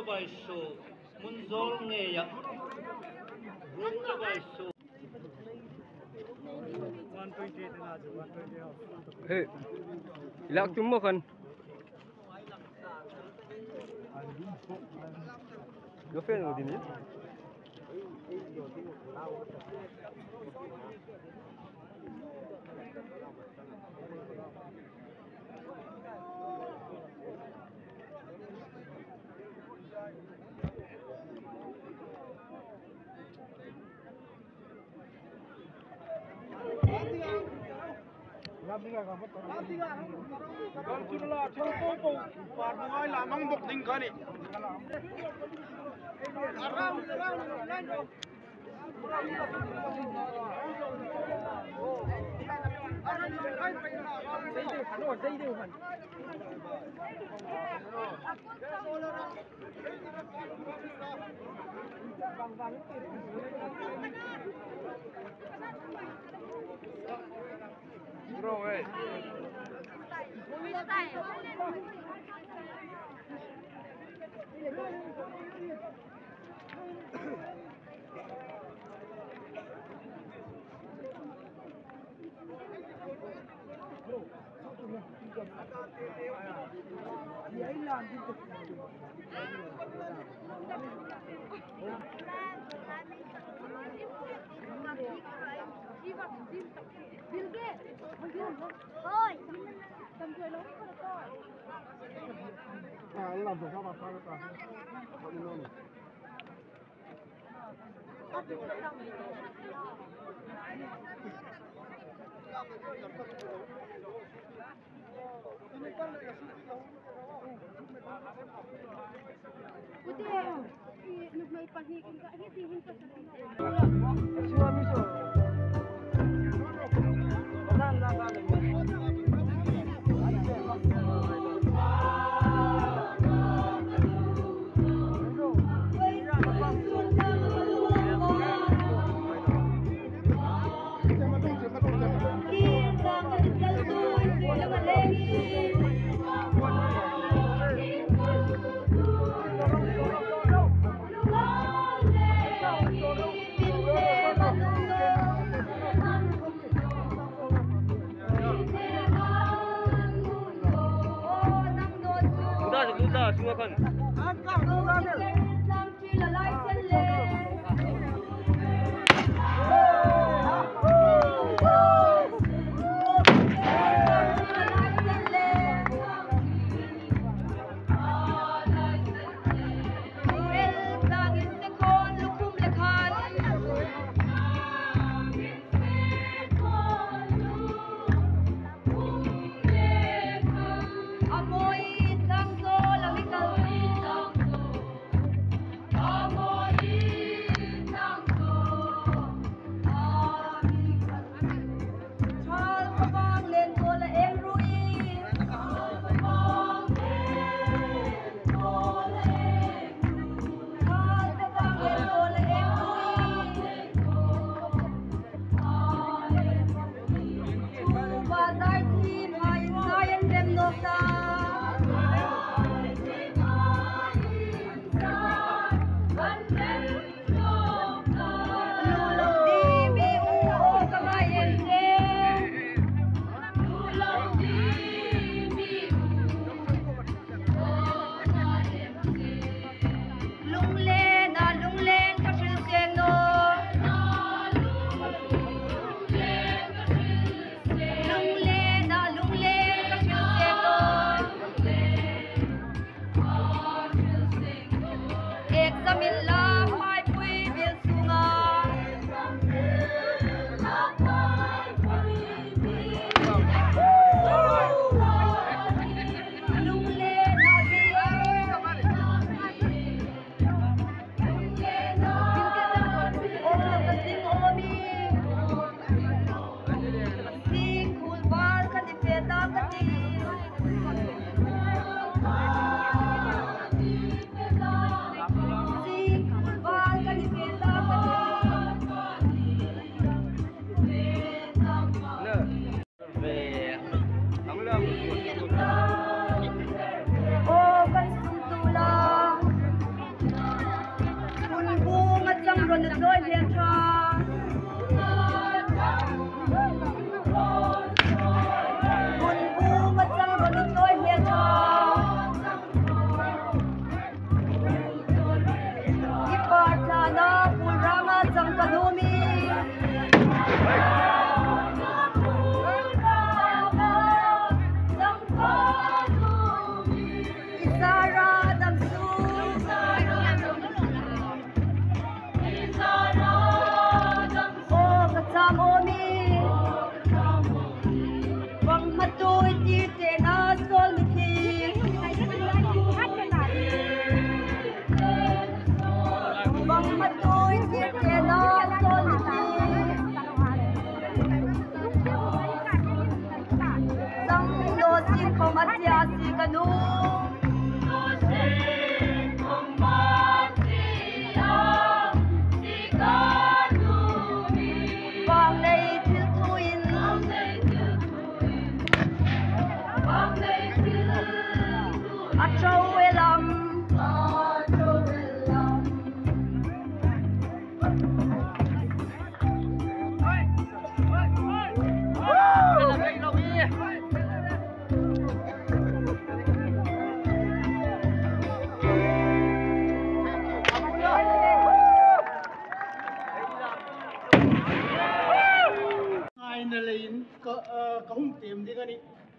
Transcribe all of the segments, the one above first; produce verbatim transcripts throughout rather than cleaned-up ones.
by so, Munzol Neya, Rung by so. Hey, ilak cuma kan? Gafin mo din yan? Kalau sudah cukup pun, parmai lamang bukti kali. Arang, arang, arang. Bro, hey. Ah, Allah berkata apa? Udah, nuk may pahikin ka, hitihin pa sa Siwa miso. Saan lang galing? Sudah, semua kan. Ai na lein ka ka hum tem di gani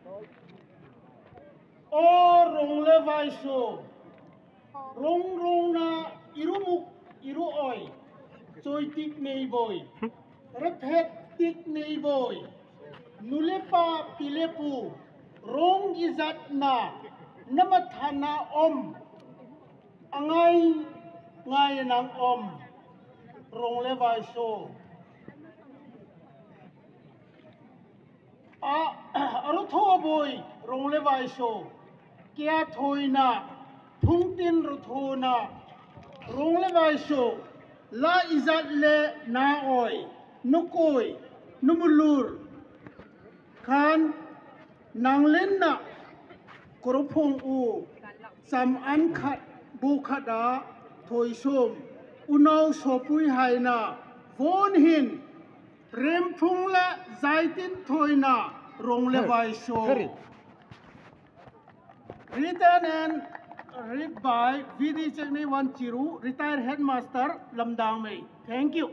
o rong le vai so rong rong na irumuk iru oi choi tik nei boy rephet tik nei boy nulepa pilepu rong izat na namathana om angai ngai nang om rong le vai so a aro tho boy rong le vai so kya thoina thungtin ro thona rong le vai so la izat le na oi nukoi numulur khan nanglen na koropong u sam an khat bu khada thoi som unau sopui haina von hin rem phung la zaitin thoina rong le vai so written and read by V D Chekni Wan Chiru, retired headmaster Lamdang Mei. Thank you.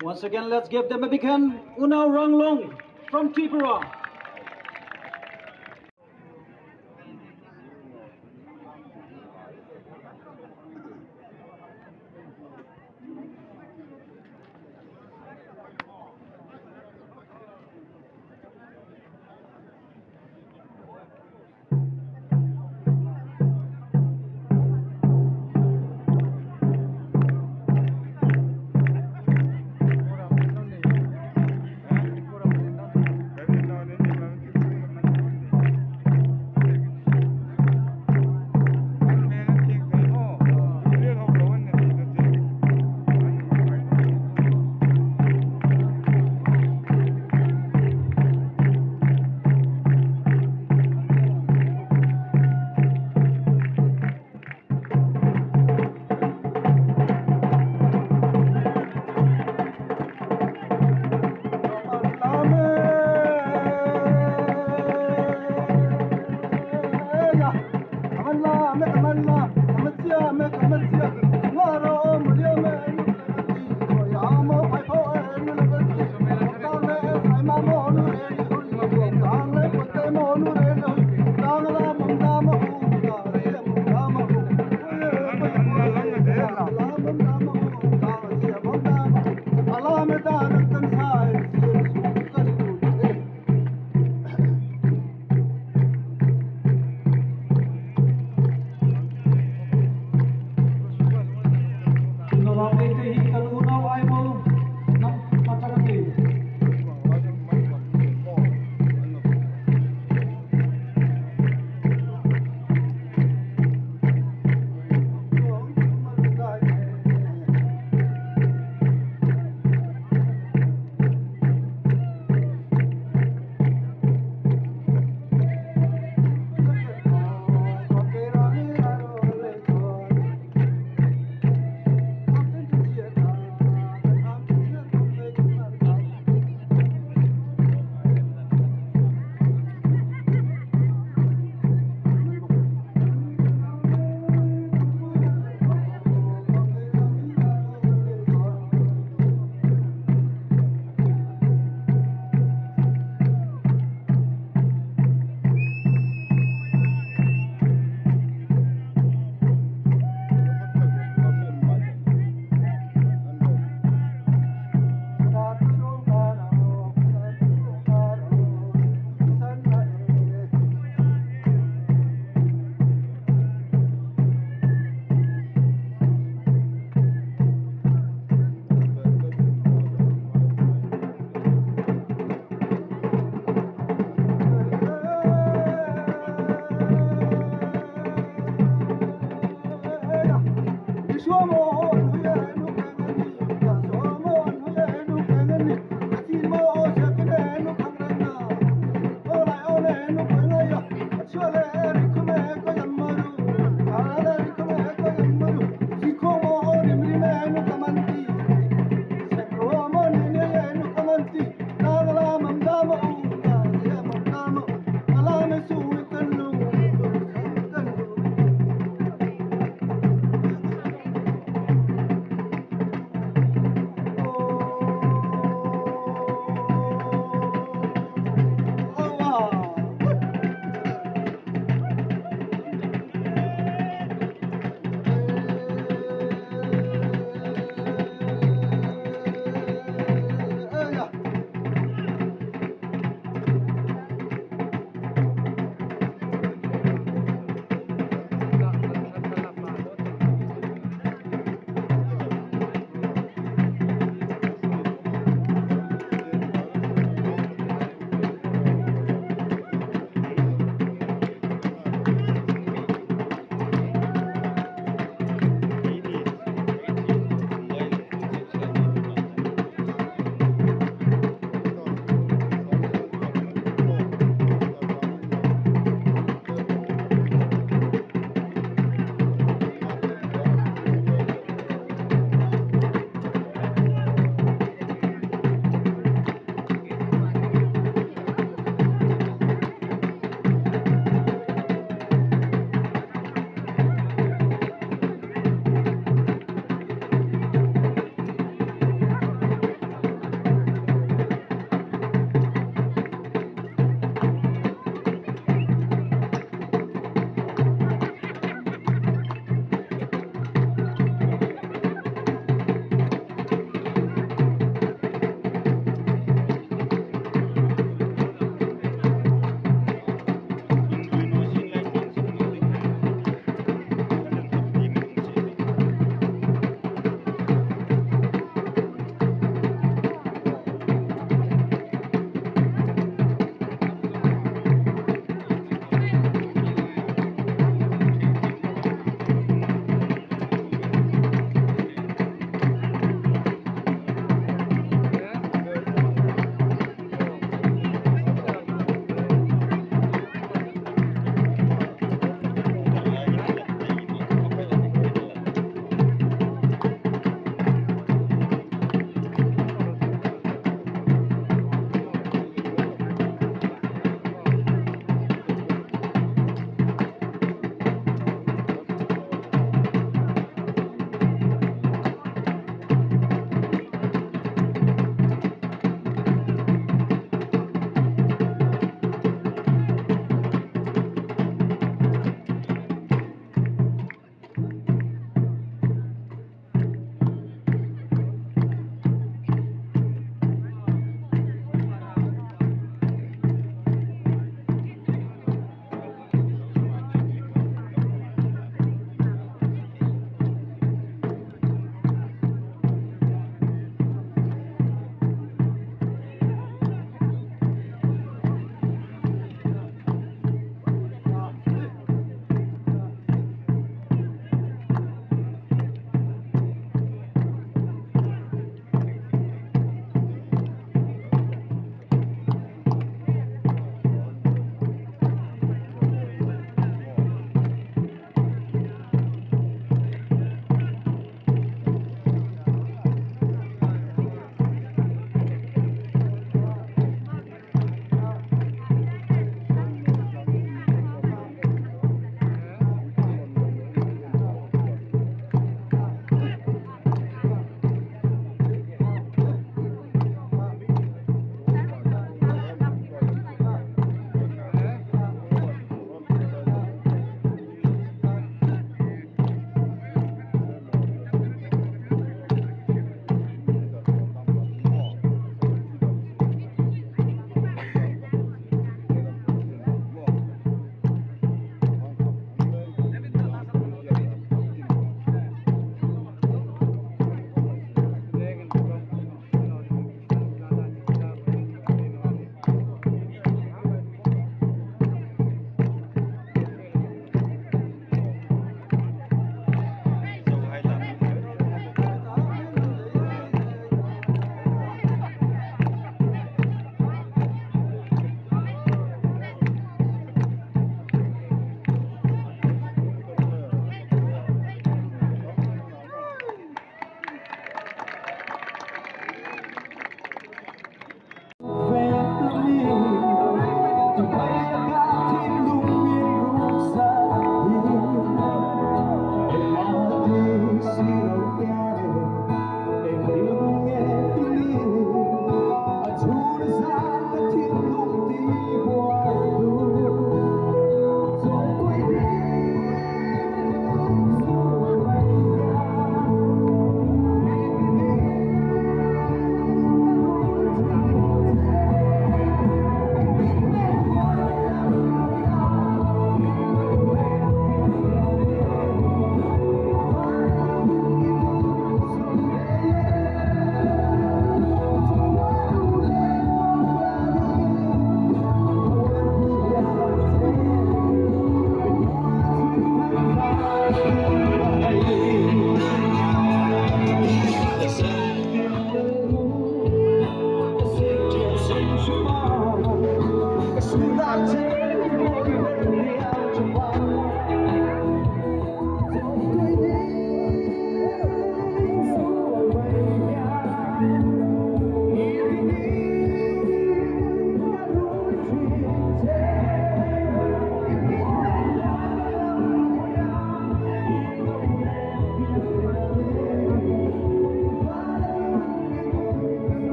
Once again, let's give them a big hand. Unaw Ranglong from Tripura. Kevin down there.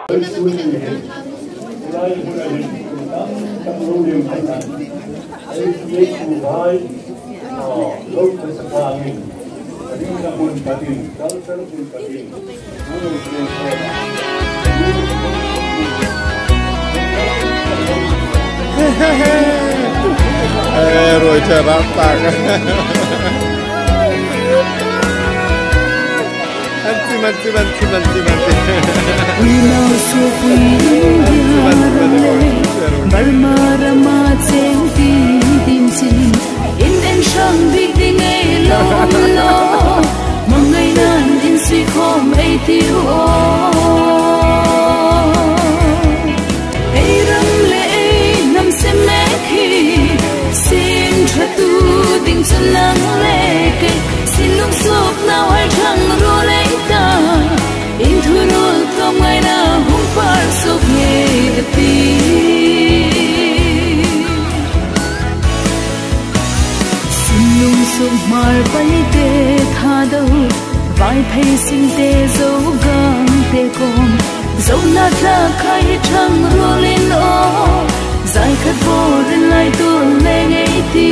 Eh, rồi chờ rap tạc. Manti, manti, manti, manti, manti. Winau supi Balmara ma cheng ti tim chin in en shang big ding ei lo lo mangai nan in sui khom ei ti o ei ram le ei nam se me khi sin thatu ding chan nang le ke sin lung sop na wai thang ro le ta in thurul kam ngai na hum par sop nge ti sin lung sop mar pai te tha do vai phei sin te zo gang te kom zo na tha khai thang rolin o zai khat bo rin lai tu le ngai ti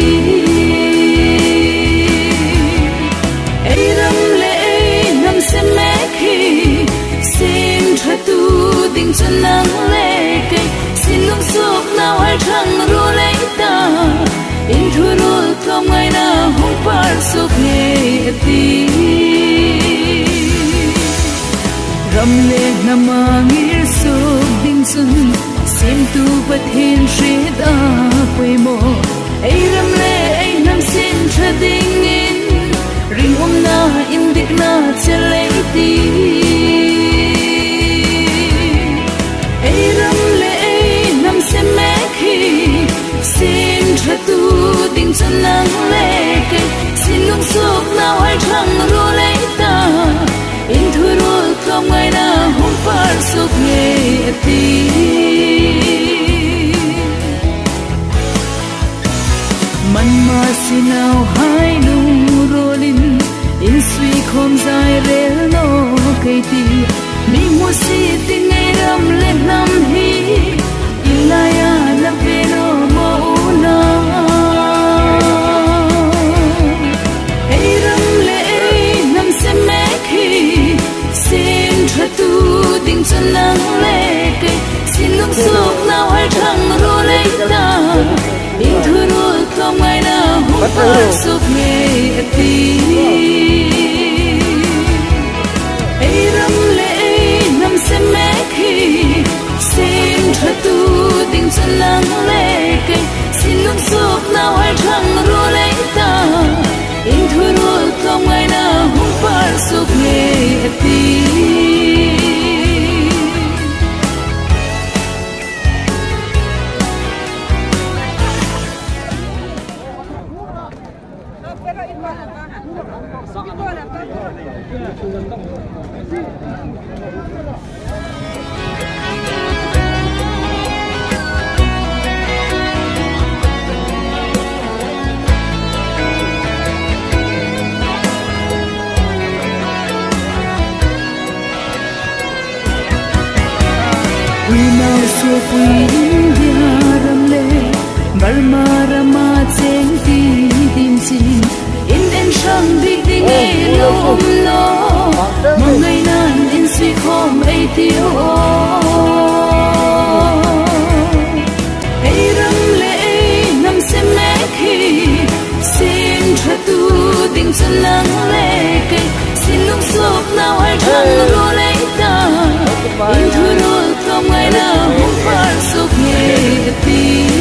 ei ram le nam se me khi sin thatu ding chan nang le ke sin lung sop na wai thang ro le ta in thurul kam ngai na hum par sop nge ti ram le namangir sop ding chun sim tu pathin shri da poi mo ei ram le ei nam sin thading in ring om na in dik na chale ti ei ram le ei nam se me khi sin thatu ding chan nang le ke sin lung sop na wai thang ro le ta in thurul kam ngai na hum par sop nge ti man ma sinau hai nu rolin in sui khom zai rel no kai ti mi mo si ti ngai ram le nam hi ilaya la ve no mo na ei ram le ei nam se me khi sin thatu ding chan nang le ke sin lung sop na wai thang ro le ta in thurul kam ngai na hum par sop nge ti ei ram le ei nam se me khi sin thatu ding chan nang le ke sin lung sop na wai thang ro le ta in thurul kam ngai na hum par sop nge ti Winau supi India ram le Balmara ma cheng ti tim chin in en shang big ding ei lo lo mangai nan in sui khom ei ti o ei ram le ei nam se me khi sin thatu ding chan nang le ke sin lung sop na wai thang ro le ta in thurul kam ngai na hum par sop nge ti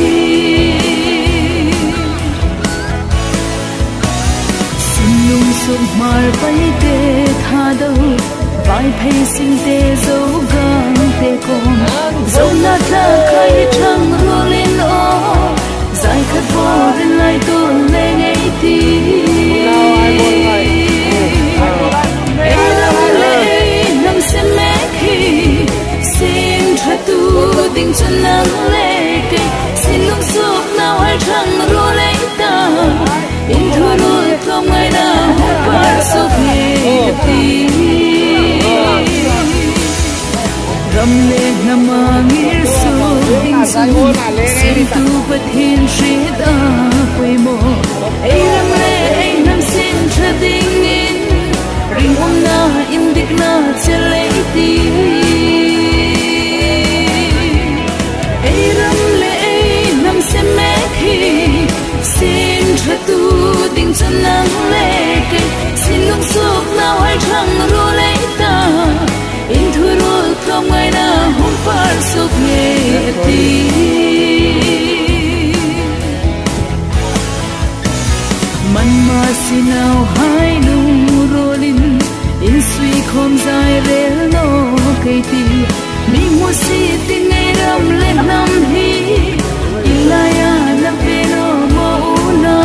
sin lung sop mar pai te tha do vai phei sin te zo gang te kom zo na tha khai thang rolin o zai khat bo rin lai tu le ngai ti ei ram le nam se me khi sin thatu ding chan nang le ke sin lung sop na wai thang ro le ta in thurul kam ngai na hum par sop nge ti ram le Sen tu bất hiền riết à quê mồ ấy lắm lệ ấy nằm xin cho tình in ring om na in dik na che lấy ti ấy lắm lệ ấy nằm xem mẹ khi xin cho tu tình cho nắng lệ cây xin lúc suốt nào hay chẳng ru lấy ta in thu ru không ai na hùng phar suốt nghe ti man ma sinau hai nu rolin in sui khom dài rel no cây ti mi mu si tin ngày ram lên năm hi ilaya na ve no mo na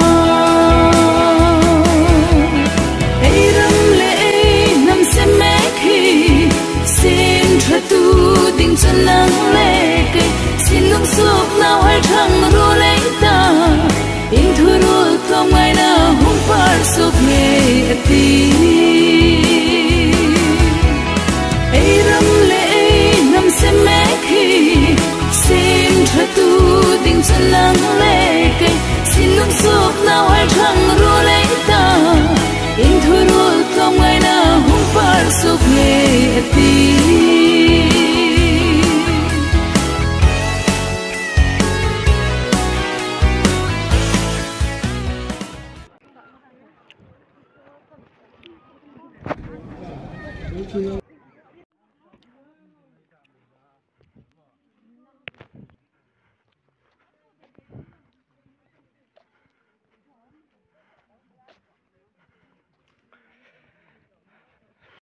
ei ram le nam se me khi xin cho tu tình cho nắng lệ cây xin lúc suốt nào hay thăng ru lấy ta in thu ru không ai nào hùng phar suốt nghe ti